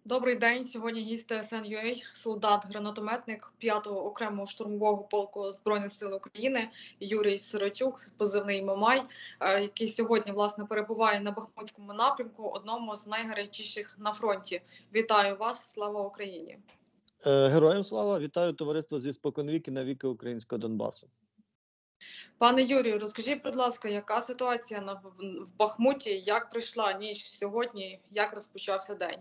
Добрий день. Сьогодні гість ТСН.UA, солдат-гранатометник 5-го окремого штурмового полку Збройних сил України Юрій Сиротюк, позивний Мамай, який сьогодні, власне, перебуває на Бахмутському напрямку, одному з найгарячіших на фронті. Вітаю вас, слава Україні! Героям слава! Вітаю товариство зі споконвіки навіки українського Донбасу. Пане Юрію, розкажіть, будь ласка, яка ситуація в Бахмуті, як пройшла ніч сьогодні, як розпочався день?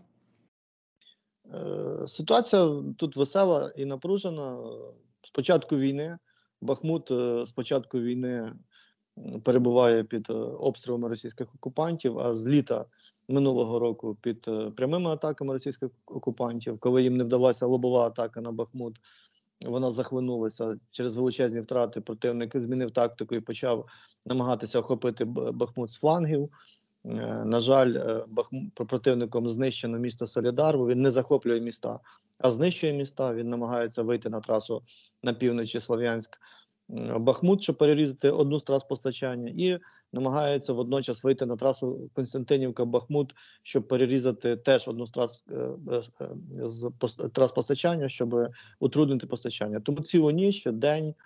Ситуація тут весела і напружена. З початку війни Бахмут з початку війни перебуває під обстрілами російських окупантів, а з літа минулого року під прямими атаками російських окупантів. Коли їм не вдалася лобова атака на Бахмут, вона захлинулася через величезні втрати. Противник змінив тактику і почав намагатися охопити Бахмут з флангів. На жаль, противником знищено місто Солідар, бо він не захоплює міста, а знищує міста. Він намагається вийти на трасу на півночі Слов'янськ Бахмут, щоб перерізати одну з трас постачання, і намагається водночас вийти на трасу Константинівка-Бахмут, щоб перерізати теж одну з трас постачання, щоб утруднити постачання. Тому цілу ніч, день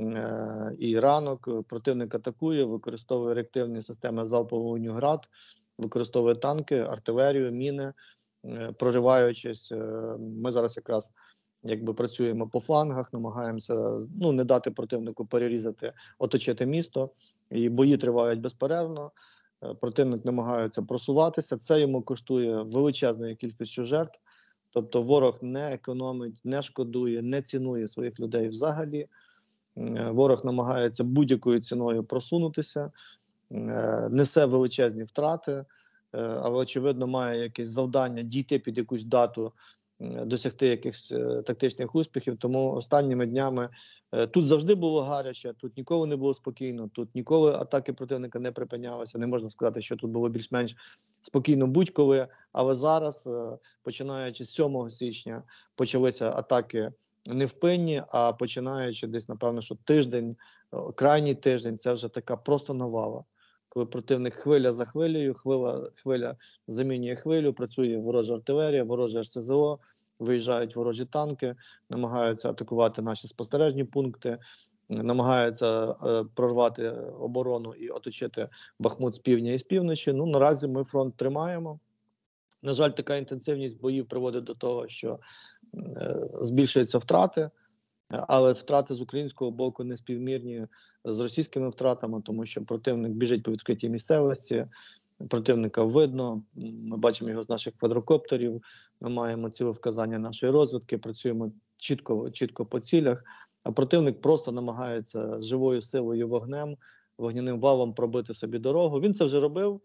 і ранок противник атакує, використовує реактивні системи залпового вогню «Град», використовує танки, артилерію, міни, прориваючись. Ми зараз якраз працюємо по флангах, намагаємося не дати противнику перерізати, оточити місто. І бої тривають безперервно. Противник намагається просуватися. Це йому коштує величезною кількістю жертв. Тобто ворог не економить, не шкодує, не цінує своїх людей взагалі. Ворог намагається будь-якою ціною просунутися, несе величезні втрати, але, очевидно, має якесь завдання дійти під якусь дату, досягти якихось тактичних успіхів. Тому останніми днями тут завжди було гаряче, тут ніколи не було спокійно, тут ніколи атаки противника не припинялися. Не можна сказати, що тут було більш-менш спокійно будь-коли, але зараз, починаючи з 7 січня, почалися атаки невпинні, а починаючи десь, напевно, що тиждень, крайній тиждень, це вже така просто навала. Коли противник хвиля за хвилею, хвиля замінює хвилю, працює ворожа артилерія, вороже РСЗО, виїжджають ворожі танки, намагаються атакувати наші спостережні пункти, намагаються прорвати оборону і оточити Бахмут з півдня і з півночі. Наразі ми фронт тримаємо. На жаль, така інтенсивність боїв приводить до того, що збільшуються втрати, але втрати з українського боку не співмірні з російськими втратами, тому що противник біжить по відкритій місцевості, противника видно, ми бачимо його з наших квадрокоптерів, ми маємо цілевказання нашої розвідки, працюємо чітко по цілях, а противник просто намагається живою силою вогняним валом пробити собі дорогу. Він це вже робив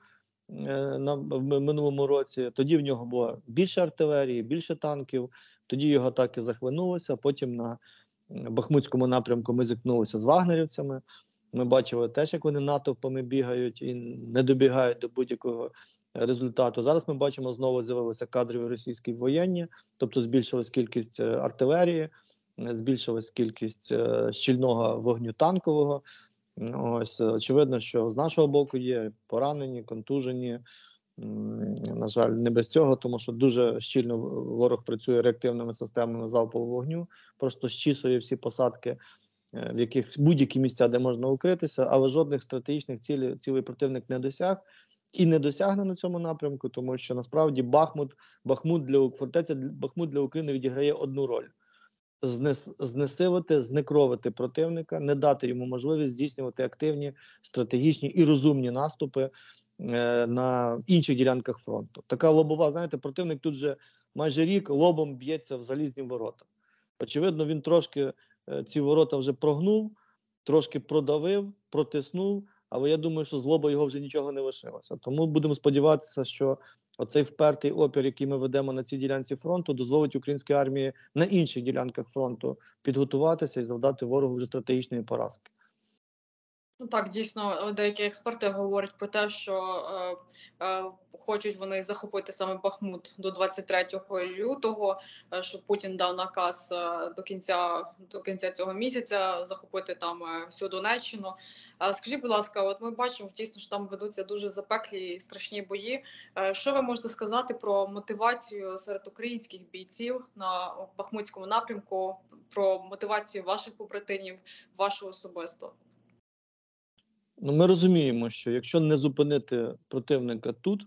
в минулому році. Тоді в нього було більше артилерії, більше танків, тоді його атаки захлинулися, потім на Бахмутському напрямку ми зіткнулися з вагнерівцями. Ми бачили теж, як вони натовпами бігають і не добігають до будь-якого результату. Зараз ми бачимо, знову з'явилися кадрові російські воєнні, тобто збільшилась кількість артилерії, збільшилась кількість щільного вогню танкового. Ось, очевидно, що з нашого боку є поранені, контужені. На жаль, не без цього, тому що дуже щільно ворог працює реактивними системами залпового вогню, просто щісує всі посадки, в яких будь-які місця, де можна укритися, але жодних стратегічних цілей противник не досяг і не досягне на цьому напрямку, тому що насправді Бахмут для України відіграє одну роль: знесилити, знекровити противника, не дати йому можливість здійснювати активні, стратегічні і розумні наступи на інших ділянках фронту. Така лобова, знаєте, противник тут вже майже рік лобом б'ється в залізні ворота. Очевидно, він трошки ці ворота вже прогнув, трошки продавив, протиснув, але я думаю, що з лоба його вже нічого не лишилося. Тому будемо сподіватися, що оцей впертий опір, який ми ведемо на цій ділянці фронту, дозволить українській армії на інших ділянках фронту підготуватися і завдати ворогу вже стратегічної поразки. Ну так, дійсно, деякі експерти говорять про те, що хочуть вони захопити саме Бахмут до 23 лютого, що Путін дав наказ до кінця цього місяця захопити там всю Донеччину. Скажіть, будь ласка, от ми бачимо дійсно, що там ведуться дуже запеклі і страшні бої. Що ви можете сказати про мотивацію серед українських бійців на Бахмутському напрямку, про мотивацію ваших побратимів, вашу особисто? Ну, ми розуміємо, що якщо не зупинити противника тут,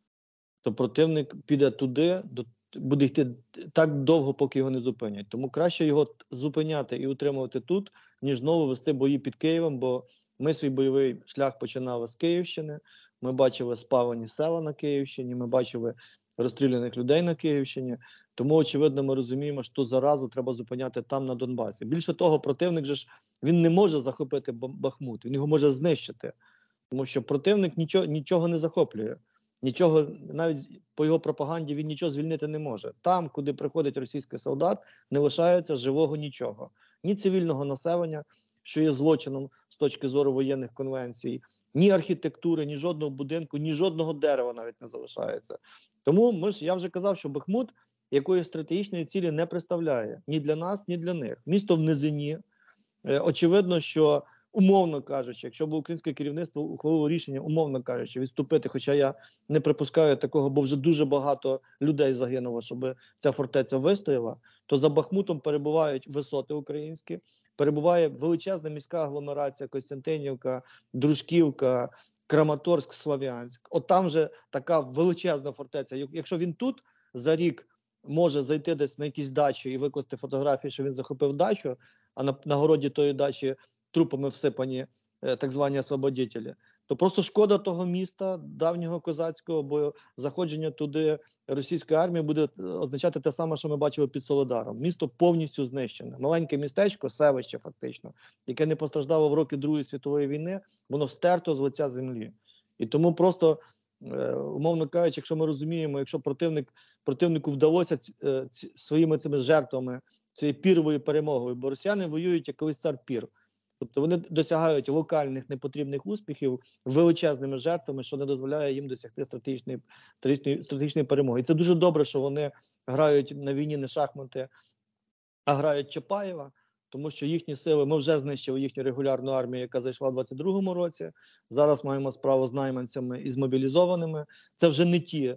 то противник піде туди, буде йти так довго, поки його не зупинять. Тому краще його зупиняти і утримувати тут, ніж знову вести бої під Києвом, бо ми свій бойовий шлях починали з Київщини, ми бачили спалені села на Київщині, ми бачили розстріляних людей на Київщині, тому, очевидно, ми розуміємо, що ту заразу треба зупиняти там, на Донбасі. Більше того, противник же ж, він не може захопити Бахмут, він його може знищити, тому що противник нічого не захоплює. Нічого, навіть по його пропаганді, він нічого звільнити не може. Там, куди приходить російський солдат, не лишається живого нічого. Ні цивільного населення, що є злочином з точки зору воєнних конвенцій, ні архітектури, ні жодного будинку, ні жодного дерева навіть не залишається. Тому я вже казав, що Бахмут якоїсь стратегічної цілі не представляє ні для нас, ні для них. Місто в низині. Очевидно, що, умовно кажучи, якщо б українське керівництво ухвалило рішення, умовно кажучи, відступити, хоча я не припускаю такого, бо вже дуже багато людей загинуло, щоб ця фортеця вистояла, то за Бахмутом перебувають висоти українські, перебуває величезна міська агломерація Костянтинівка, Дружківка, Краматорськ, Слов'янськ. От там же така величезна фортеця. Якщо він тут за рік може зайти десь на якісь дачі і викласти фотографії, що він захопив дачу, а на городі тої дачі трупами всипані так звані освободителі, то просто шкода того міста, давнього козацького, бо заходження туди російської армії буде означати те саме, що ми бачили під Солидаром. Місто повністю знищене. Маленьке містечко, селище фактично, яке не постраждало в роки Другої світової війни, воно стерто з лиця землі. І тому просто, умовно кажучи, якщо ми розуміємо, якщо противнику вдалося своїми цими жертвами, цією піровою перемогою, бо росіяни воюють як колись цар Пір. Тобто вони досягають локальних непотрібних успіхів величезними жертвами, що не дозволяє їм досягти стратегічної перемоги. І це дуже добре, що вони грають на війні не шахмати, а грають Чапаєва, тому що їхні сили, ми вже знищили їхню регулярну армію, яка зайшла в 22-му році. Зараз маємо справу з найманцями і змобілізованими. Це вже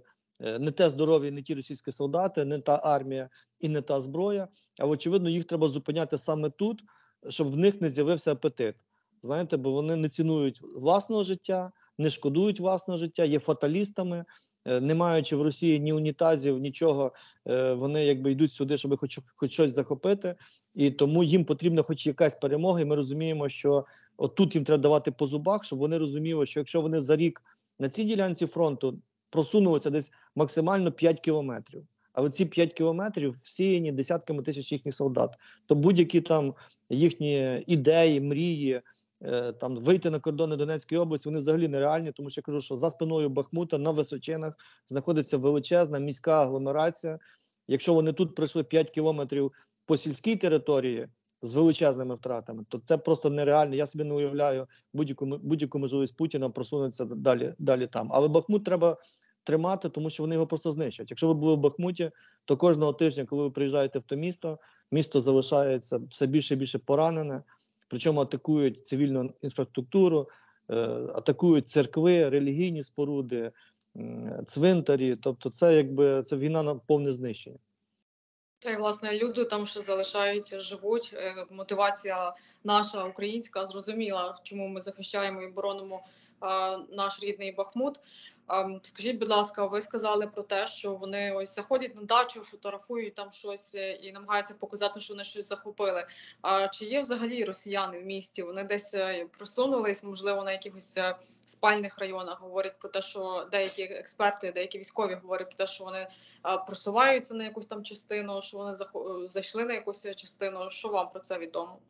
не те здоров'я, не ті російські солдати, не та армія і не та зброя. А очевидно, їх треба зупиняти саме тут, щоб в них не з'явився апетит. Знаєте, бо вони не цінують власного життя, не шкодують власного життя, є фаталістами, не маючи в Росії ні унітазів, нічого, вони якби йдуть сюди, щоб хоч щось захопити, і тому їм потрібна хоч якась перемога, і ми розуміємо, що отут їм треба давати по зубах, щоб вони розуміли, що якщо вони за рік на цій ділянці фронту просунулися десь максимально 5 кілометрів, але ці 5 кілометрів всіяні десятками тисяч їхніх солдат, то будь-які там їхні ідеї, мрії, там вийти на кордони Донецької області, вони взагалі нереальні, тому що я кажу, що за спиною Бахмута на височинах знаходиться величезна міська агломерація. Якщо вони тут пройшли 5 кілометрів по сільській території з величезними втратами, то це просто нереально. Я собі не уявляю будь-яку можливість Путіна просунутися далі там. Але Бахмут треба тримати, тому що вони його просто знищать. Якщо ви були в Бахмуті, то кожного тижня, коли ви приїжджаєте в то місто залишається все більше і більше поранене, причому атакують цивільну інфраструктуру, атакують церкви, релігійні споруди, цвинтарі. Тобто це війна на повне знищення. Та й власне люди там ще залишаються, живуть. Мотивація наша українська зрозуміла, чому ми захищаємо і боронимо наш рідний Бахмут. Скажіть, будь ласка, ви сказали про те, що вони ось заходять на дачу, фотографують там щось і намагаються показати, що вони щось захопили. Чи є взагалі росіяни в місті? Вони десь просунулись, можливо, на якихось спальних районах. Говорять про те, що деякі експерти, деякі військові говорять про те, що вони просуваються на якусь там частину, що вони зайшли на якусь частину. Що вам про це відомо?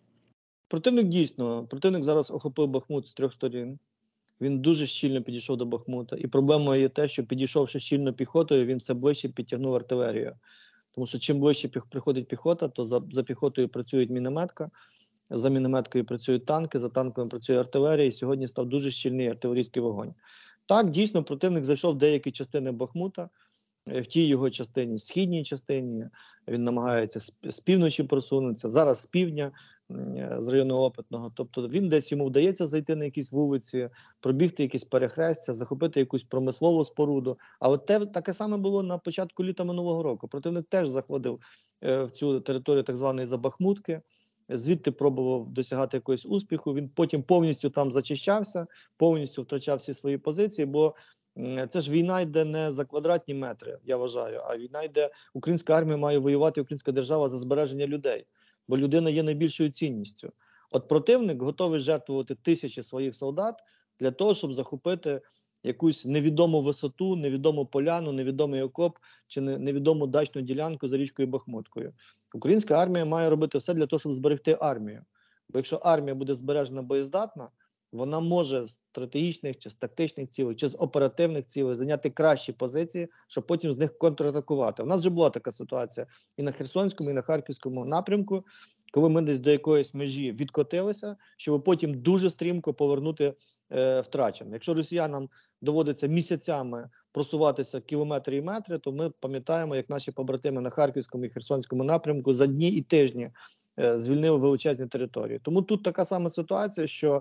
Противник зараз охопив Бахмут з 3 сторін. Він дуже щільно підійшов до Бахмута. І проблемою є те, що підійшовши щільно піхотою, він все ближче підтягнув артилерію. Тому що чим ближче приходить піхота, то за піхотою працює мінометка. за мінометкою працюють танки, за танками працює артилерія, і сьогодні став дуже щільний артилерійський вогонь. Так, дійсно, противник зайшов в деякі частини Бахмута, в тій його частині, східній частині, він намагається з півночі просунутися, зараз з півдня, з району Опитного. Тобто він десь йому вдається зайти на якісь вулиці, пробігти якісь перехрестя, захопити якусь промислову споруду. А от таке саме було на початку літа минулого року. Противник теж заходив в цю територію так званої Забахмутки, звідти пробував досягати якогось успіху, він потім повністю там зачищався, повністю втрачав всі свої позиції, бо це ж війна йде не за квадратні метри, я вважаю, а війна йде, українська армія має воювати, українська держава за збереження людей, бо людина є найбільшою цінністю. От противник готовий жертвувати тисячі своїх солдат для того, щоб захопити якусь невідому висоту, невідому поляну, невідомий окоп чи невідому дачну ділянку за річкою Бахмуткою. Українська армія має робити все для того, щоб зберегти армію. Бо якщо армія буде збережена боєздатна, вона може з стратегічних, чи з тактичних цілей, чи з оперативних цілей зайняти кращі позиції, щоб потім з них контратакувати. У нас вже була така ситуація і на Херсонському, і на Харківському напрямку, коли ми десь до якоїсь межі відкотилися, щоб потім дуже стрімко повернути втрачене. Якщо росіянам доводиться місяцями просуватися кілометри і метри, то ми пам'ятаємо, як наші побратими на Харківському і Херсонському напрямку за дні і тижні звільнили величезні території. Тому тут така сама ситуація, що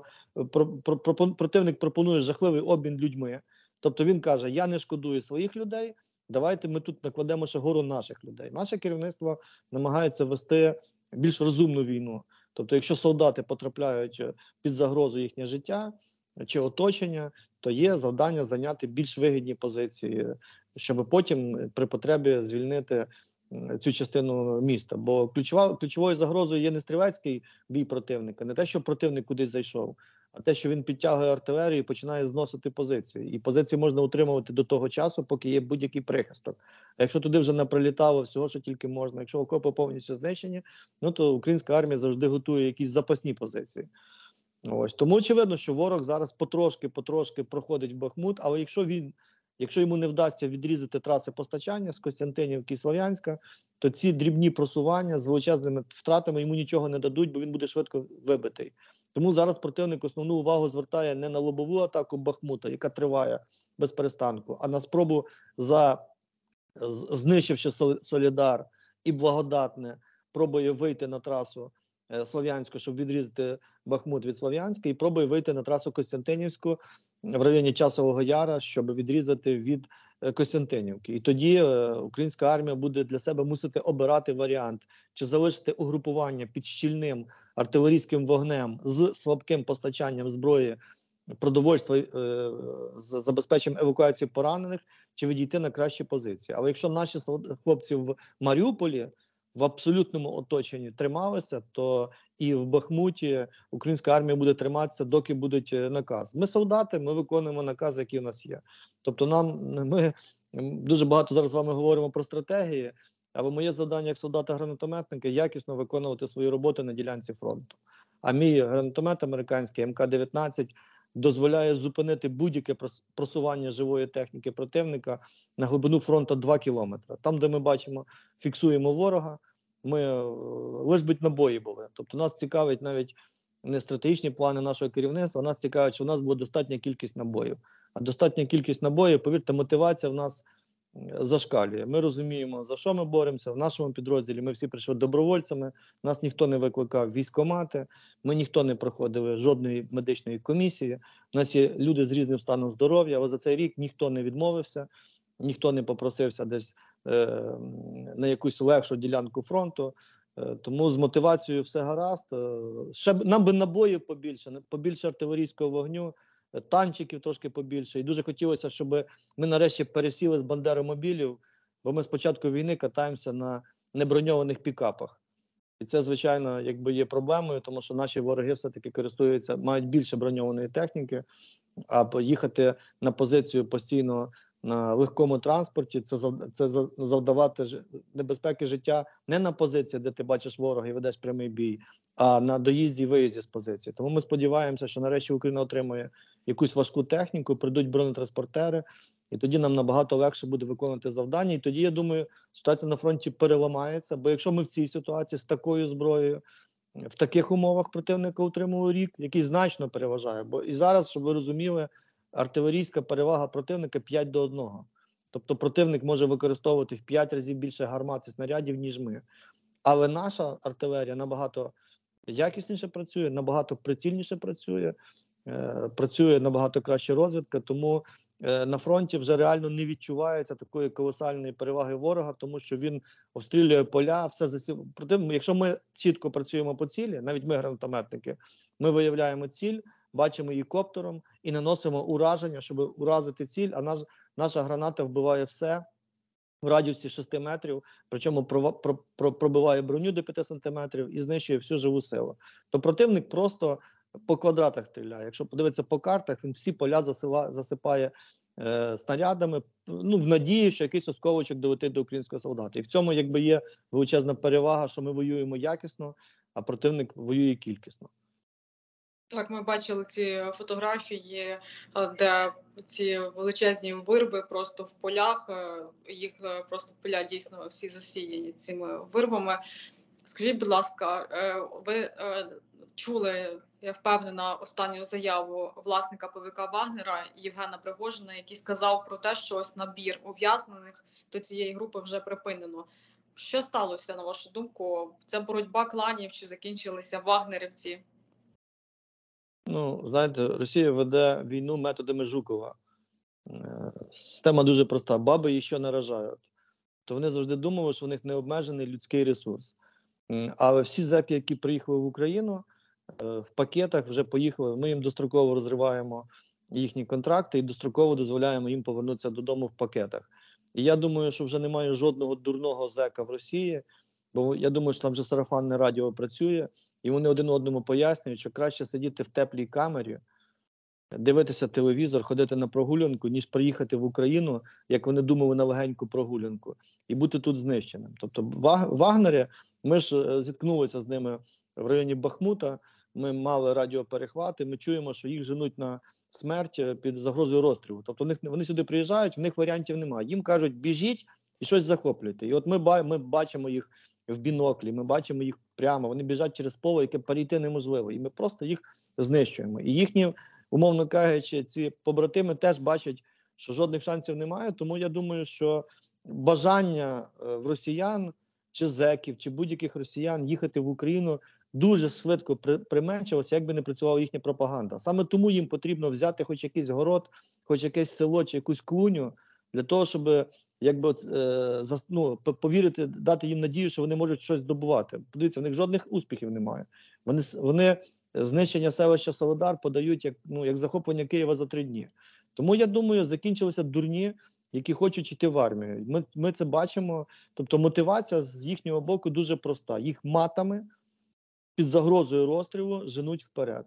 противник пропонує жахливий обмін людьми. Тобто він каже, я не шкодую своїх людей, давайте ми тут накладемо ще гору наших людей. Наше керівництво намагається вести більш розумну війну. Тобто якщо солдати потрапляють під загрозу їхнє життя чи оточення, то є завдання зайняти більш вигідні позиції, щоб потім при потребі звільнити цю частину міста. Бо ключовою загрозою є не стрілецький бій противника, не те, що противник кудись зайшов, а те, що він підтягує артилерію і починає зносити позиції. І позиції можна утримувати до того часу, поки є будь-який прихисток. А якщо туди вже наприлітало всього, що тільки можна, якщо окопи повністю знищені, ну то українська армія завжди готує якісь запасні позиції. Ось. Тому очевидно, що ворог зараз потрошки проходить в Бахмут, але якщо йому не вдасться відрізати траси постачання з Костянтинівки і Слов'янська, то ці дрібні просування з величезними втратами йому нічого не дадуть, бо він буде швидко вибитий. Тому зараз противник основну увагу звертає не на лобову атаку Бахмута, яка триває без перестанку, а на спробу, знищивши Солідар і Благодатне, пробує вийти на трасу Слов'янську, щоб відрізати Бахмут від Слов'янська, і пробує вийти на трасу Костянтинівську в районі Часового Яру, щоб відрізати від Костянтинівки. І тоді українська армія буде для себе мусити обирати варіант, чи залишити угрупування під щільним артилерійським вогнем з слабким постачанням зброї, продовольства, з забезпеченням евакуації поранених, чи відійти на кращі позиції. Але якщо наші хлопці в Маріуполі в абсолютному оточенні трималися, то і в Бахмуті українська армія буде триматися, доки будуть наказ. Ми солдати, ми виконуємо накази, які в нас є. Тобто ми дуже багато зараз з вами говоримо про стратегії, але моє завдання як солдата-гранатометника – якісно виконувати свою роботу на ділянці фронту. А мій гранатомет американський МК-19 дозволяє зупинити будь-яке просування живої техніки противника на глибину фронту 2 кілометри. Там, де ми бачимо, фіксуємо ворога, ми лиш би набої були. Тобто нас цікавить навіть не стратегічні плани нашого керівництва, нас цікавить, що в нас буде достатня кількість набоїв. А достатня кількість набоїв, повірте, мотивація в нас зашкалює. Ми розуміємо, за що ми боремося. В нашому підрозділі ми всі прийшли добровольцями, нас ніхто не викликав військкомати, ми ніхто не проходили жодної медичної комісії. У нас є люди з різним станом здоров'я, але за цей рік ніхто не відмовився, ніхто не попросився десь на якусь легшу ділянку фронту. Тому з мотивацією все гаразд. Нам би набоїв побільше артилерійського вогню, танчиків трошки побільше. І дуже хотілося, щоб ми нарешті пересіли з бандеромобілів, бо ми з початку війни катаємося на неброньованих пікапах. І це, звичайно, якби є проблемою, тому що наші вороги все-таки мають більше броньованої техніки, а поїхати на позицію постійно на легкому транспорті, це завдавати небезпеки життя не на позиції, де ти бачиш ворога і ведеш прямий бій, а на доїзді і виїзді з позиції. Тому ми сподіваємося, що нарешті Україна отримає якусь важку техніку, прийдуть бронетранспортери, і тоді нам набагато легше буде виконувати завдання. І тоді, я думаю, ситуація на фронті переламається, бо якщо ми в цій ситуації з такою зброєю в таких умовах противника утримували рік, який значно переважає. Бо і зараз, щоб ви розуміли, артилерійська перевага противника 5-1. Тобто противник може використовувати в 5 разів більше гармат і снарядів, ніж ми. Але наша артилерія набагато якісніше працює, набагато прицільніше працює, працює набагато краще розвідка, тому на фронті вже реально не відчувається такої колосальної переваги ворога, тому що він обстрілює поля, все засів. Проте, якщо ми чітко працюємо по цілі, навіть ми гранатометники, ми виявляємо ціль, бачимо її коптером і наносимо ураження, щоб уразити ціль, а наша граната вбиває все в радіусі 6 метрів, причому пробиває броню до 5 сантиметрів і знищує всю живу силу. То противник просто по квадратах стріляє. Якщо подивитися по картах, він всі поля засипає снарядами, ну, в надії, що якийсь осколочок долетить до українського солдата. І в цьому якби є величезна перевага, що ми воюємо якісно, а противник воює кількісно. Так, ми бачили ці фотографії, де ці величезні вирви просто в полях, їх просто поля дійсно всі засіяні цими вирвами. Скажіть, будь ласка, ви чули, я впевнена, останню заяву власника ПВК Вагнера Євгена Пригожина, який сказав про те, що ось набір ув'язнених до цієї групи вже припинено. Що сталося, на вашу думку? Це боротьба кланів чи закінчилися вагнерівці? Ну, знаєте, Росія веде війну методами Жукова. Система дуже проста. Баби її що наражають. То вони завжди думали, що в них необмежений людський ресурс. Але всі зеки, які приїхали в Україну, в пакетах вже поїхали, ми їм достроково розриваємо їхні контракти і достроково дозволяємо їм повернутися додому в пакетах. І я думаю, що вже немає жодного дурного зека в Росії, бо я думаю, що там вже сарафанне радіо працює, і вони один одному пояснюють, що краще сидіти в теплій камері, дивитися телевізор, ходити на прогулянку, ніж приїхати в Україну, як вони думали, на легеньку прогулянку, і бути тут знищеним. Тобто Вагнері, ми ж зіткнулися з ними в районі Бахмута, ми мали радіоперехвати, ми чуємо, що їх женуть на смерть під загрозою розстрілу. Тобто вони сюди приїжджають, в них варіантів немає. Їм кажуть, біжіть і щось захоплюйте. І от ми бачимо їх в біноклі, ми бачимо їх прямо, вони біжать через поле, яке перейти неможливо, і ми просто їх знищуємо. І їхні, умовно кажучи, ці побратими теж бачать, що жодних шансів немає, тому я думаю, що бажання в росіян, чи зеків, чи будь-яких росіян їхати в Україну дуже швидко применшилося, якби не працювала їхня пропаганда. Саме тому їм потрібно взяти хоч якийсь город, хоч якесь село, чи якусь клуню, для того, щоб якби, повірити, дати їм надію, що вони можуть щось здобувати. Подивіться, в них жодних успіхів немає. Вони знищення селища Солидар подають як захоплення Києва за 3 дні. Тому, я думаю, закінчилися дурні, які хочуть йти в армію. Ми це бачимо. Тобто мотивація з їхнього боку дуже проста. Їх матами під загрозою розстрілу женуть вперед.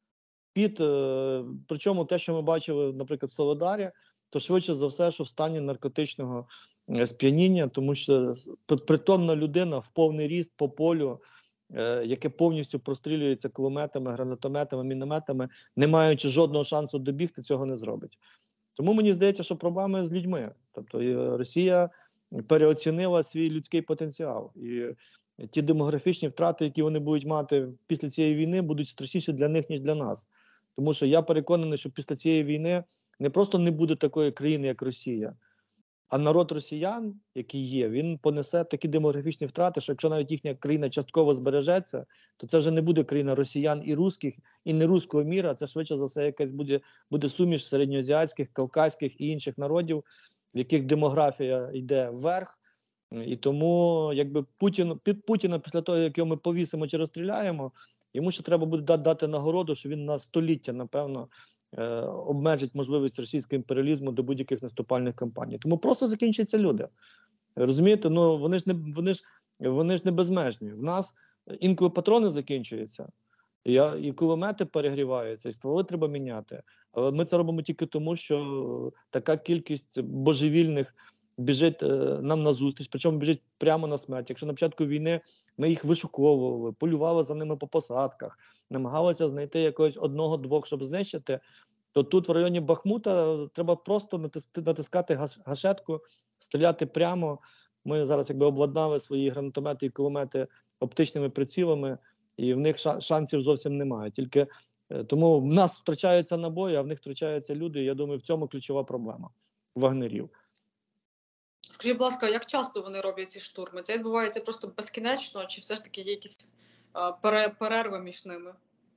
Причому те, що ми бачили, наприклад, в Солидарі, то швидше за все, що в стані наркотичного сп'яніння, тому що притомна людина в повний ріст по полю, яке повністю прострілюється кулеметами, гранатометами, мінометами, не маючи жодного шансу добігти, цього не зробить. Тому мені здається, що проблеми з людьми. Тобто Росія переоцінила свій людський потенціал. І ті демографічні втрати, які вони будуть мати після цієї війни, будуть страшніші для них, ніж для нас. Тому що я переконаний, що після цієї війни не просто не буде такої країни, як Росія, а народ росіян, який є, він понесе такі демографічні втрати, що якщо навіть їхня країна частково збережеться, то це вже не буде країна росіян і русських, і не руського міра, це швидше за все якась буде суміш середньоазіатських, кавказьких і інших народів, в яких демографія йде вверх. І тому, якби Путіна після того, як його ми повісимо чи розстріляємо, йому ще треба буде дати нагороду, що він на століття, напевно, обмежить можливість російського імперіалізму до будь-яких наступальних кампаній. Тому просто закінчаться люди. Розумієте, ну вони ж не безмежні. В нас інколи патрони закінчуються, і кулемети перегріваються, і стволи треба міняти. Але ми це робимо тільки тому, що така кількість божевільних біжить нам назустріч, причому біжить прямо на смерть. Якщо на початку війни ми їх вишуковували, полювали за ними по посадках, намагалися знайти якогось одного-двох, щоб знищити, то тут в районі Бахмута треба просто натискати гашетку, стріляти прямо. Ми зараз якби обладнали свої гранатомети і кулемети оптичними прицілами, і в них шансів зовсім немає. Тільки тому в нас втрачаються набої, а в них втрачаються люди. І я думаю, в цьому ключова проблема вагнерів. Скажіть, будь ласка, як часто вони роблять ці штурми? Це відбувається просто безкінечно, чи все ж таки є якісь перерви між ними?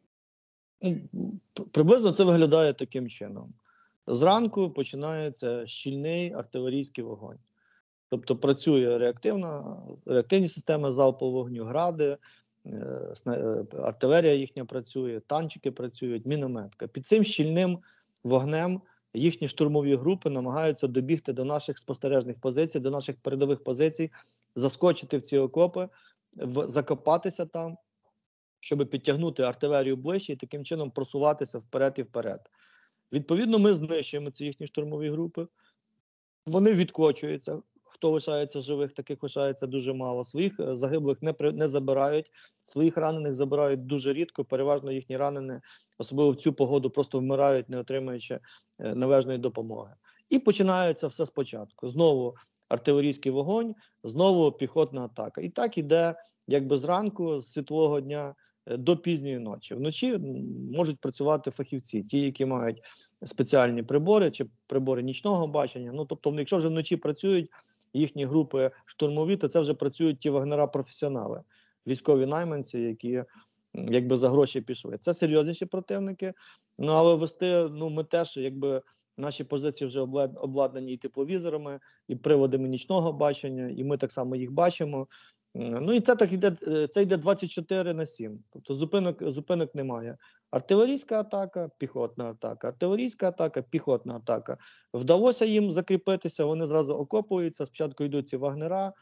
Приблизно це виглядає таким чином. Зранку починається щільний артилерійський вогонь. Тобто працює реактивні системи залпового вогню, гради, артилерія їхня працює, танчики працюють, мінометка. Під цим щільним вогнем їхні штурмові групи намагаються добігти до наших спостережних позицій, до наших передових позицій, заскочити в ці окопи, закопатися там, щоб підтягнути артилерію ближче і таким чином просуватися вперед і вперед. Відповідно, ми знищуємо ці їхні штурмові групи, вони відкочуються. Хто лишається живих, таких лишається дуже мало. Своїх загиблих не забирають, своїх ранених забирають дуже рідко, переважно їхні ранені, особливо в цю погоду, просто вмирають, не отримуючи належної допомоги. І починається все спочатку. Знову артилерійський вогонь, знову піхотна атака. І так іде якби зранку, з світлого дня, до пізньої ночі. Вночі можуть працювати фахівці, ті, які мають спеціальні прибори чи прибори нічного бачення. Ну, тобто, якщо вже вночі працюють їхні групи штурмові, то це вже працюють ті вагнера-професіонали, військові найманці, які якби за гроші пішли. Це серйозніші противники, ну але вести, ми теж, якби наші позиції вже обладнані і тепловізорами, і приладами нічного бачення, і ми так само їх бачимо. Ну і це так йде, це йде 24/7, тобто зупинок немає. Артилерійська атака, піхотна атака, артилерійська атака, піхотна атака. Вдалося їм закріпитися, вони зразу окопуються, спочатку йдуть ці вагнера,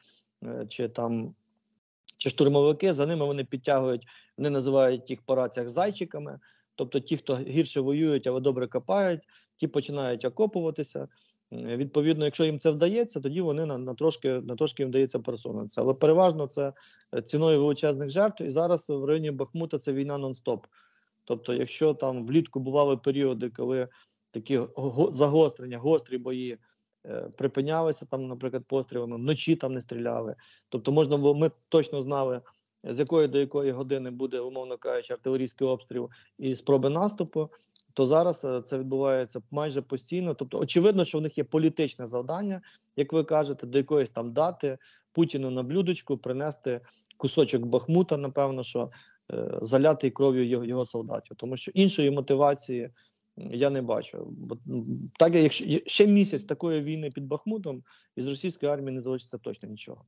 чи штурмовики, за ними вони підтягують, вони називають їх по раціях зайчиками, тобто ті, хто гірше воюють, але добре копають, ті починають окопуватися. Відповідно, якщо їм це вдається, тоді вони на трошки їм вдається пересунутися. Але переважно це ціною величезних жертв, і зараз в районі Бахмута це війна нон-стоп. Тобто, якщо там влітку бували періоди, коли такі загострення, гострі бої припинялися, там, наприклад, пострілами, вночі там не стріляли. Тобто ми точно знали, з якої до якої години буде, умовно кажучи, артилерійський обстріл і спроби наступу, то зараз це відбувається майже постійно. Тобто, очевидно, що в них є політичне завдання, як ви кажете, до якоїсь там дати Путіну на блюдечку принести кусочок Бахмута, напевно, що залятий кров'ю його солдатів. Тому що іншої мотивації я не бачу. Бо так, якщо ще місяць такої війни під Бахмутом, із російської армії не залишиться точно нічого.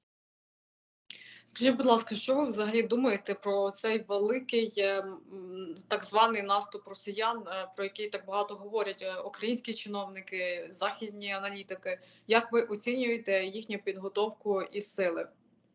Скажіть, будь ласка, що ви взагалі думаєте про цей великий так званий наступ росіян, про який так багато говорять українські чиновники, західні аналітики? Як ви оцінюєте їхню підготовку і сили?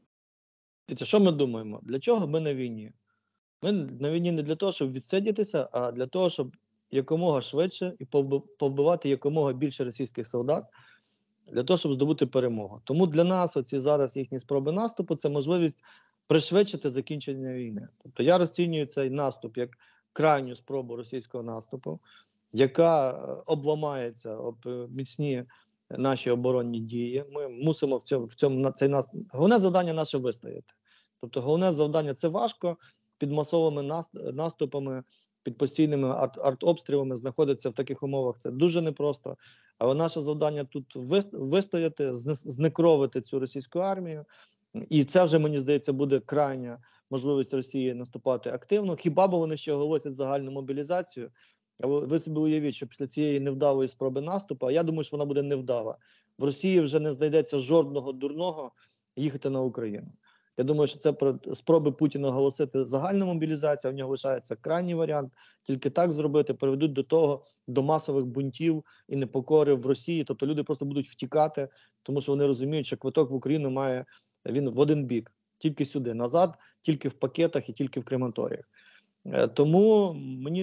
І що ми думаємо? Для чого ми на війні? Ми на війні не для того, щоб відсидітися, а для того, щоб якомога швидше і повбивати якомога більше російських солдат, для того, щоб здобути перемогу. Тому для нас оці зараз їхні спроби наступу – це можливість пришвидшити закінчення війни. Тобто я розцінюю цей наступ як крайню спробу російського наступу, яка обламається об міцні наші оборонні дії. Ми мусимо головне завдання наше вистояти. Тобто головне завдання – це важко, під масовими наступами, під постійними артобстрілами знаходиться в таких умовах. Це дуже непросто. Але наше завдання тут вистояти, знекровити цю російську армію. І це вже, мені здається, буде крайня можливість Росії наступати активно. Хіба б вони ще оголосять загальну мобілізацію? Але ви собі уявіть, що після цієї невдалої спроби наступу, а я думаю, що вона буде невдала, в Росії вже не знайдеться жодного дурного їхати на Україну. Я думаю, що це про спроби Путіна оголосити загальну мобілізацію, а в нього лишається крайній варіант. Тільки так зробити, приведуть до масових бунтів і непокори в Росії. Тобто люди просто будуть втікати, тому що вони розуміють, що квиток в Україну має він в один бік. Тільки сюди, назад, тільки в пакетах і тільки в крематоріях. Тому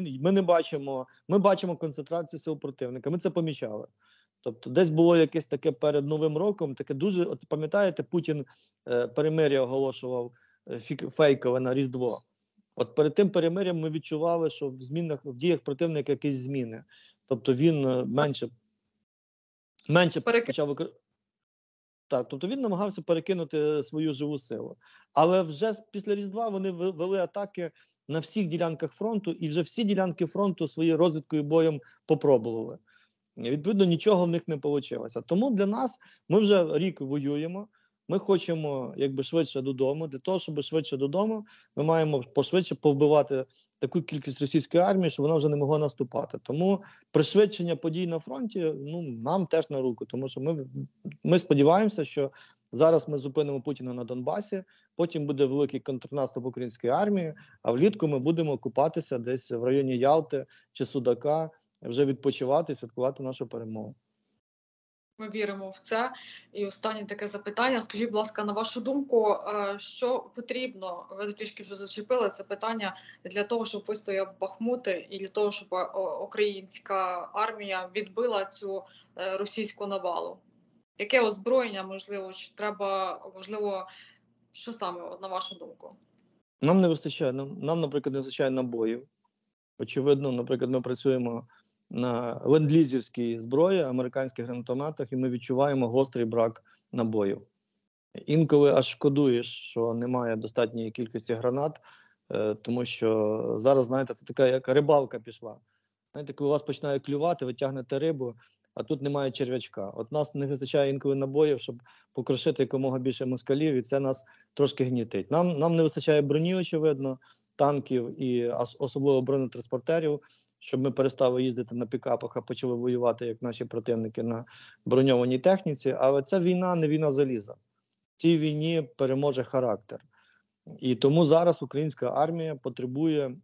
ми бачимо концентрацію сил противника, ми це помічали. Тобто десь було якесь таке перед Новим роком, таке дуже, от пам'ятаєте, Путін перемир'я оголошував фейкове на Різдво. От перед тим перемир'ям ми відчували, що в діях противника якісь зміни. Тобто він менше почав Так, тобто він намагався перекинути свою живу силу. Але вже після Різдва вони вели атаки на всіх ділянках фронту, і вже всі ділянки фронту своєю розвідкою боєм попробували. Відповідно, нічого в них не вийшло. Тому для нас ми вже рік воюємо. Ми хочемо якби швидше додому. Для того, щоб швидше додому, ми маємо пошвидше повбивати таку кількість російської армії, щоб вона вже не могла наступати. Тому пришвидшення подій на фронті нам теж на руку. Тому що ми сподіваємося, що зараз ми зупинимо Путіна на Донбасі, потім буде великий контрнаступ української армії, а влітку ми будемо купатися десь в районі Ялти чи Судака, вже відпочивати і святкувати нашу перемогу. Ми віримо в це. І останнє таке запитання. Скажіть, будь ласка, на вашу думку, що потрібно, ви трішки вже зачепили це питання, для того, щоб вистояв Бахмут і для того, щоб українська армія відбила цю російську навалу? Яке озброєння, можливо, чи треба, можливо, що саме, на вашу думку? Нам не вистачає, наприклад, не вистачає набоїв. Очевидно, наприклад, ми працюємо на ленд-лізівській зброї, американських гранатометах, і ми відчуваємо гострий брак набоїв. Інколи аж шкодуєш, що немає достатньої кількості гранат, тому що зараз, знаєте, це така як рибалка пішла. Знаєте, коли у вас починає клювати, ви тягнете рибу, а тут немає черв'ячка. От нас не вистачає інколи набоїв, щоб покрошити якомога більше москалів, і це нас трошки гнітить. Нам не вистачає броні, очевидно, танків і особливо бронетранспортерів, щоб ми перестали їздити на пікапах, а почали воювати, як наші противники, на броньованій техніці. Але ця війна не війна заліза. В цій війні переможе характер. І тому зараз українська армія потребує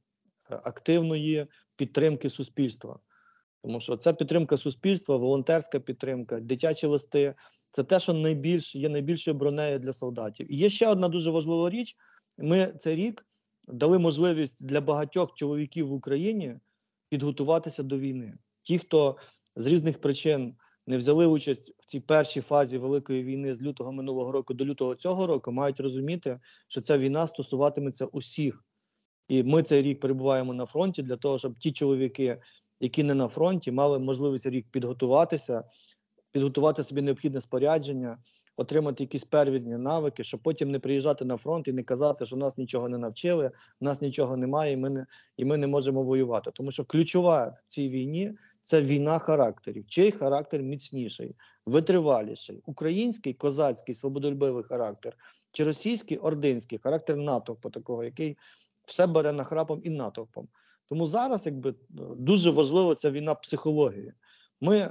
активної підтримки суспільства. Тому що ця підтримка суспільства, волонтерська підтримка, дитячі листи – це те, що є найбільшою бронею для солдатів. І є ще одна дуже важлива річ. Ми цей рік дали можливість для багатьох чоловіків в Україні підготуватися до війни. Ті, хто з різних причин не взяли участь в цій першій фазі Великої війни з лютого минулого року до лютого цього року, мають розуміти, що ця війна стосуватиметься усіх. І ми цей рік перебуваємо на фронті для того, щоб ті чоловіки, які не на фронті, мали можливість рік підготуватися, підготувати собі необхідне спорядження, отримати якісь первісні навики, щоб потім не приїжджати на фронт і не казати, що нас нічого не навчили, нас нічого немає, і ми не можемо воювати. Тому що ключова в цій війні – це війна характерів. Чий характер міцніший, витриваліший? Український, козацький, свободолюбивий характер, чи російський, ординський, характер натовпу такого, який все бере нахрапом і натовпом. Тому зараз дуже важлива ця війна психології. Ми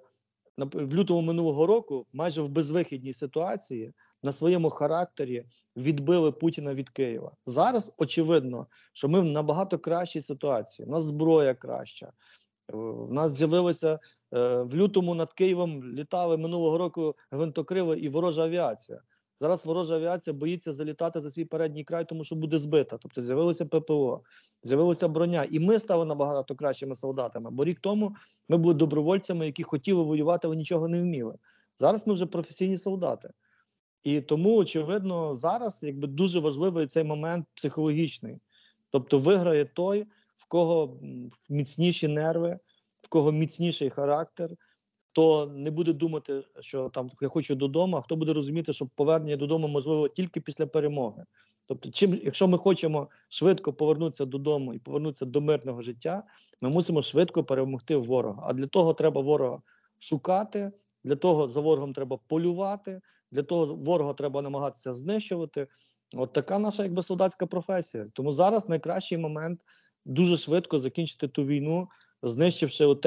в лютому минулого року майже в безвихідній ситуації на своєму характері відбили Путіна від Києва. Зараз очевидно, що ми в набагато кращій ситуації. У нас зброя краща. У нас з'явилося в лютому над Києвом літали минулого року гвинтокрили і ворожа авіація. Зараз ворожа авіація боїться залітати за свій передній край, тому що буде збита. Тобто з'явилося ППО, з'явилася броня. І ми стали набагато кращими солдатами. Бо рік тому ми були добровольцями, які хотіли воювати, але нічого не вміли. Зараз ми вже професійні солдати. І тому, очевидно, зараз дуже важливий цей момент психологічний. Тобто виграє той, в кого міцніші нерви, в кого міцніший характер, хто не буде думати, що там я хочу додому, а хто буде розуміти, що повернення додому можливо тільки після перемоги. Тобто, якщо ми хочемо швидко повернутися додому і повернутися до мирного життя, ми мусимо швидко перемогти ворога. А для того треба ворога шукати, для того за ворогом треба полювати, для того ворога треба намагатися знищувати. От така наша солдатська професія. Тому зараз найкращий момент дуже швидко закінчити ту війну, знищивши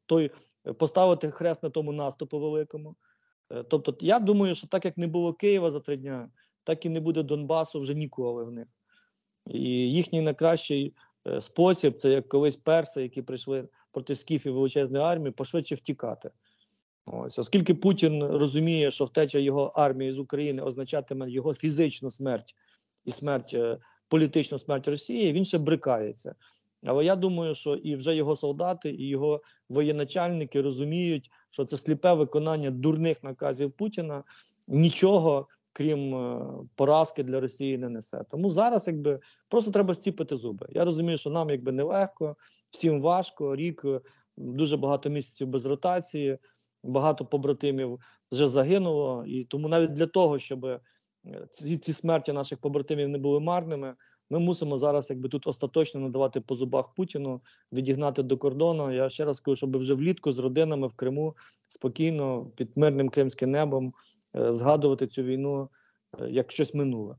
поставити хрест на тому наступу великому. Тобто я думаю, що так як не було Києва за 3 дня, так і не буде Донбасу вже ніколи в них. І їхній найкращий спосіб, це як колись перси, які прийшли проти скіфів величезної армії, пошвидше втікати. Ось, оскільки Путін розуміє, що втеча його армії з України означатиме його фізичну смерть і політичну смерть Росії, він ще брикається. Але я думаю, що і вже його солдати, і його воєначальники розуміють, що це сліпе виконання дурних наказів Путіна нічого, крім поразки для Росії, не несе. Тому зараз просто треба зціпити зуби. Я розумію, що нам нелегко, всім важко, рік, дуже багато місяців без ротації. багато побратимів вже загинуло, і тому навіть для того, щоб ці смерті наших побратимів не були марними, ми мусимо зараз якби тут остаточно надавати по зубах Путіну, відігнати до кордону. Я ще раз кажу, щоб вже влітку з родинами в Криму спокійно під мирним кримським небом згадувати цю війну як щось минуле.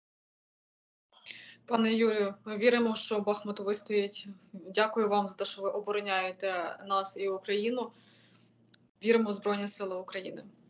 Пане Юрію, ми віримо, що Бахмут вистоїть. Дякую вам за те, що ви обороняєте нас і Україну. Віримо в Збройні Сили України.